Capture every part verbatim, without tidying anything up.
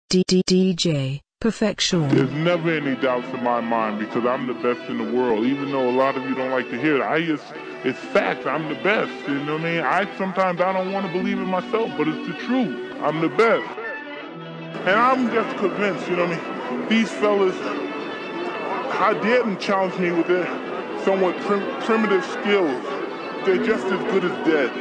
D D D J Perfection. There's never any doubts in my mind because I'm the best in the world. Even though a lot of you don't like to hear it, I just, it's fact. I'm the best. You know what I mean? I sometimes I don't want to believe it myself, but it's the truth. I'm the best. And I'm just convinced, you know what I mean? These fellas, how dare them challenge me with their somewhat prim primitive skills? They're just as good as dead.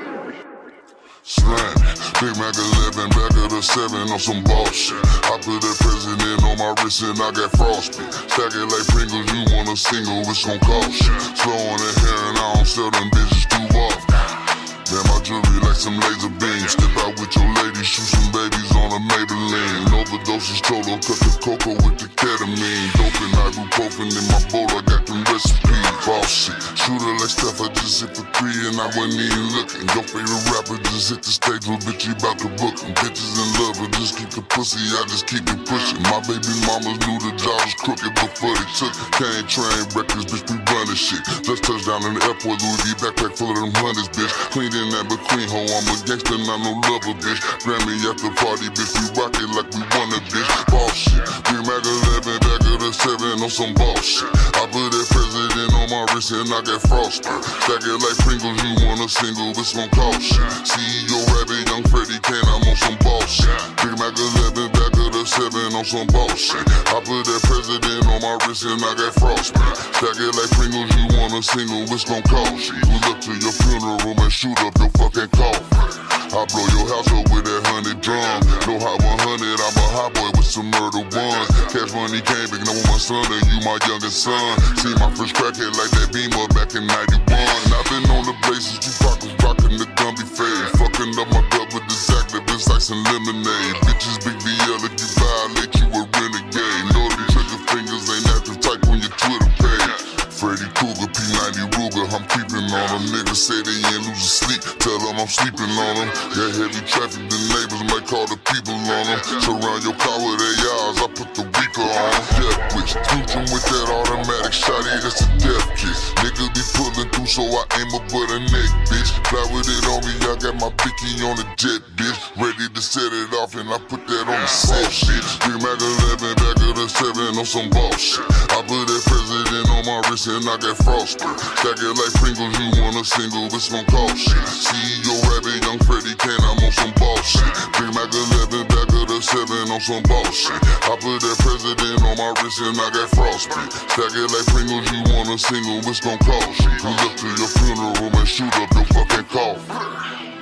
Slam, Big Mac eleven, back of the seven on some bullshit. I put that president on my wrist and I got frostbite. Stack it like Pringles, you want a single, it's gon' cost shit. Slow on the hair and I don't sell them bitches too often. Man, my jewelry like some laser beams. Step out with your lady, shoot some babies on a Maybelline. Overdoses, Cholo, cut the cocoa with the ketamine. Dope and ibuprofen in my bowl, I got them recipes. Boss shit, shooter like stuff, I just hit for three and I wasn't even looking. Your favorite rapper just hit the stage, little bitch, you bout to book him. Bitches in love, but just keep the pussy, I just keep it pushing. My baby mamas knew the job was crooked before they took. Can't train records, bitch, we running shit. Let's touch down in the airport, Louis V backpack full of them hundreds, bitch. Clean in that McQueen hoe, I'm a gangster, not no lover, bitch. Grammy after party, bitch, we rock it like we won a bitch. Boss shit, Big Mac eleven, back of the seven on some boss shit. I put that president on my wrist and I got frostbite. Stack it like Pringles, you want a single, it's gon' cost shit. C E O Rabbit, Young Freddie Kane, I'm on some boss shit. Big Mac eleven, back of the seven on some boss shit. I put that president on my wrist and I got frostbite. Stack it like Pringles, you want a single, it's gon' cost shit. Pull up to your funeral and shoot up your fucking coffin. I blow your house up with that hundred drum. No hot one hundred, I'm a hot boy with some murder ones. Cash money came big, now with my son and you my youngest son. See my first crackhead like that Beamer back in ninety-one. I've been on the blazes, Tupac was rocking the Gumby fade. Fucking up my gut with this activist ice and lemonade. Bitches big D L if you violate, you a renegade. Know the trigger fingers ain't active, type on your Twitter page. Freddy Krueger, P ninety Ruger, I'm creeping on them. Niggas say they ain't losing sleep, tell them I'm sleeping on them. Got heavy traffic, the neighbors might call the people on them. Surround your car with A Rs, I put the Reaper on them. Death wish, Future with that automatic shotty, that's a death kiss. Niggas be pulling through, so I aim up with a neck, bitch. Fly with it on me, I got my picky on the jet, bitch. Ready to set it off, and I put that on the set, bitch. Big Mac eleven, back of the seven on some boss shit. I put that president on my wrist and I got frostbite. Stack it like Pringles, you want a single, it's gon' cost shit. C E O Rabbit, Young Freddie Kane, I'm on some boss shit. Big Mac eleven, back of the seven on some boss shit. I put that president on my wrist and I got frostbite. Stack it like Pringles, you want a single, it's gon' cost shit. Pull up to your funeral and shoot up your fucking coffin.